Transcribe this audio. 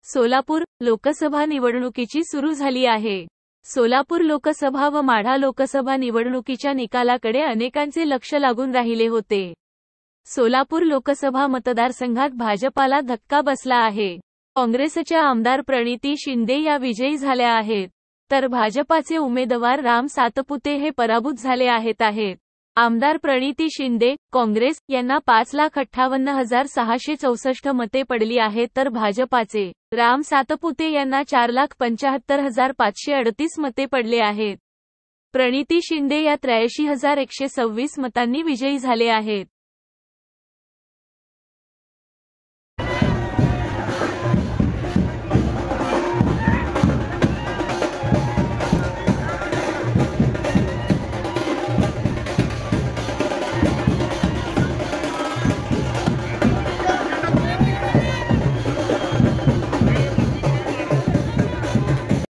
सोलापूर लोकसभा निवडणुकीची सुरू झाली आहे. सोलापूर लोकसभा व माढा लोकसभा निवडणुकीच्या निकालाकडे अनेकांचे लक्ष लागून राहिले होते. सोलापूर लोकसभा मतदारसंघात भाजपाला धक्का बसला आहे. काँग्रेसच्या आमदार प्रणिती शिंदे या विजयी झाल्या आहेत, तर भाजपाचे उमेदवार राम सातपुते हे पराभूत झाले आहेत. आमदार प्रणिती शिंदे, काँग्रेस, यांना 5,58,664 मते पडली आहेत, तर भाजपाचे राम सातपुते यांना 4,75,538 मते पडले आहेत. प्रणिती शिंदे या 83,126 मतांनी विजयी झाले आहेत.